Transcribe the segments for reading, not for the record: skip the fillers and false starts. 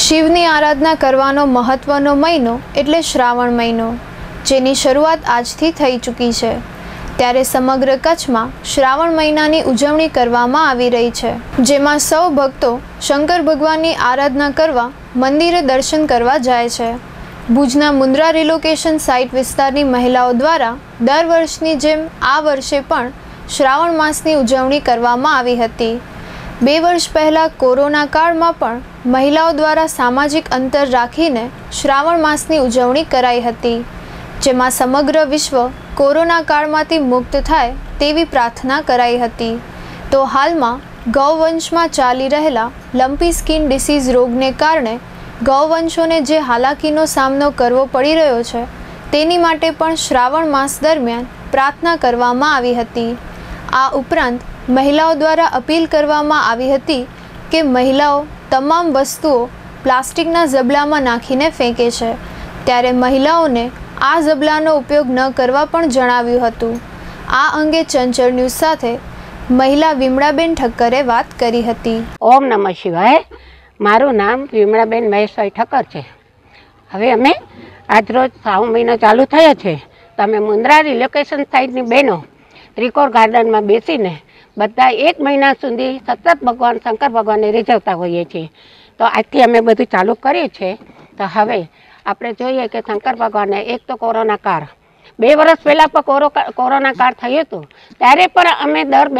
શિવની આરાધના કરવાનો મહત્વનો મહિનો એટલે શ્રાવણ મહિનો, જેની શરૂઆત આજથી થઈ ચૂકી છે। ત્યારે સમગ્ર કચ્છમાં શ્રાવણ મહિનાની ઉજવણી કરવામાં આવી રહી છે, જેમાં સૌ ભક્તો શંકર ભગવાનની આરાધના કરવા મંદિરે દર્શન કરવા જાય છે। ભુજના મુન્દ્રા રિલોકેશન સાઇટ વિસ્તારની મહિલાઓ દ્વારા દર વર્ષની જેમ આ વર્ષે પણ શ્રાવણ માસની ઉજવણી કરવામાં આવી હતી। 2 વર્ષ પહેલાં કોરોના કાળમાં પણ મહિલાઓ દ્વારા સામાજિક અંતર રાખીને શ્રાવણ માસની ઉજવણી કરાઈ હતી, જેમાં સમગ્ર વિશ્વ કોરોના કાળમાંથી મુક્ત થાય તેવી પ્રાર્થના કરાઈ હતી। તો હાલમાં ગૌવંશમાં ચાલી રહેલા લંપી સ્કિન ડિસીઝ રોગને કારણે ગૌવંશોને જે હાલાકીનો સામનો કરવો પડી રહ્યો છે, તેની માટે પણ શ્રાવણ માસ દરમિયાન પ્રાર્થના કરવામાં આવી હતી। આ ઉપરાંત મહિલાઓ દ્વારા અપીલ કરવામાં આવી હતી કે મહિલાઓ તમામ વસ્તુઓ પ્લાસ્ટિકના ઝબલામાં નાખીને ફેંકે છે, ત્યારે મહિલાઓને આ ઝબલાનો ઉપયોગ ન કરવા પણ જણાવ્યું હતું। આ અંગે ચંચળ ન્યૂઝ સાથે મહિલા વિમળાબેન ઠક્કરે વાત કરી હતી। ઓમ નમઃ શિવાય। મારું નામ વિમળાબેન મહેશભાઈ ઠક્કર છે। હવે અમે આજરોજ શ્રાવણ મહિનો ચાલુ થયો છે, તો અમે મુન્દ્રા રિલોકેશન સાઇટની બહેનો ત્રિકોર ગાર્ડનમાં બેસીને બધા 1 મહિના સુધી સતત ભગવાન શંકર ભગવાનને રીઝવતા હોઈએ છીએ। તો આજથી અમે બધું ચાલુ કર્યું છે। તો હવે આપણે જોઈએ કે શંકર ભગવાનને એક તો કોરોના કાળ, 2 વર્ષ પહેલાં પણ કોરોના કાળ થયું હતું, ત્યારે પણ અમે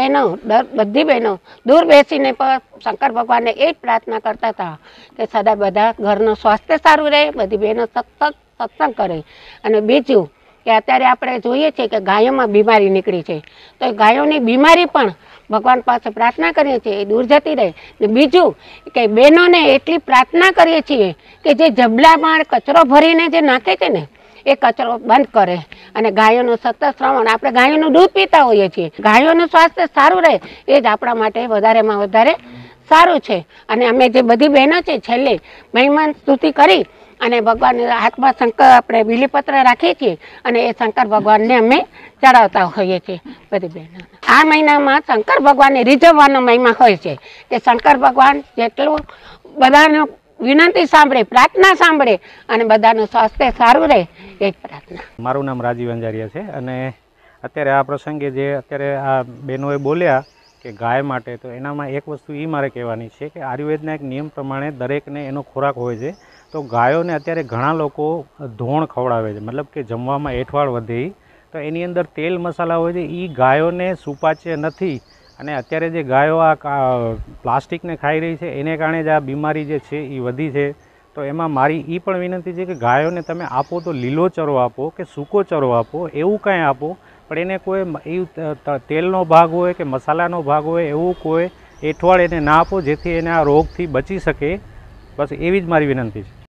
બધી બહેનો દૂર બેસીને પણ શંકર ભગવાનને એ જ પ્રાર્થના કરતા હતા કે સદા બધા ઘરનું સ્વાસ્થ્ય સારું રહે, બધી બહેનો સત્સંગ કરે। અને બીજું કે અત્યારે આપણે જોઈએ છીએ કે ગાયોમાં બીમારી નીકળી છે, તો એ ગાયોની બીમારી પણ ભગવાન પાસે પ્રાર્થના કરીએ છીએ એ દૂર જતી રહે। ને બીજું કે બહેનોને એટલી પ્રાર્થના કરીએ છીએ કે જે જબલામાં કચરો ભરીને જે નાખે છે ને, એ કચરો બંધ કરે અને ગાયોનું સતત શ્રવણ, આપણે ગાયોનું દૂધ પીતા હોઈએ છીએ, ગાયોનું સ્વાસ્થ્ય સારું રહે એ જ આપણા માટે વધારેમાં વધારે સારું છે। અને અમે જે બધી બહેનો છે છેલ્લે મહિમા સ્તુતિ કરી અને ભગવાન હાથમાં શંકર આપણે બીલીપત્ર રાખીએ છીએ અને એ શંકર ભગવાનને અમે ચડાવતા હોઈએ છીએ બધી બહેનો। આ મહિનામાં શંકર ભગવાનને રીઝવવાનો મહિમા હોય છે કે શંકર ભગવાન જેટલું બધાનું વિનંતી સાંભળે, પ્રાર્થના સાંભળે અને બધાનું સ્વાસ્થ્ય સારું રહે એ જ પ્રાર્થના। મારું નામ રાજીવ અંજારિયા છે અને અત્યારે આ પ્રસંગે જે અત્યારે આ બહેનોએ બોલ્યા કે ગાય માટે, તો એનામાં એક વસ્તુ એ મારે કહેવાની છે કે આયુર્વેદના એક નિયમ પ્રમાણે દરેકને એનો ખોરાક હોય છે। તો ગાયોને અત્યારે ઘણા લોકો ધોણ ખવડાવે છે, મતલબ કે જમવામાં એઠવાડ વધે, તો એની અંદર તેલ મસાલા હોય છે, એ ગાયોને સુપાચ્ય નથી। અને અત્યારે જે ગાયો આ પ્લાસ્ટિકને ખાઈ રહી છે એને કારણે જ આ બીમારી જે છે એ વધી છે। તો એમાં મારી એ પણ વિનંતી છે કે ગાયોને તમે આપો તો લીલો ચરો આપો કે સૂકો ચરો આપો, એવું કાંઈ આપો, પણ એને કોઈ એવું તેલનો ભાગ હોય કે મસાલાનો ભાગ હોય એવું કોઈ એઠવાડ એને ના આપો, જેથી એને આ રોગથી બચી શકે। બસ એવી જ મારી વિનંતી છે।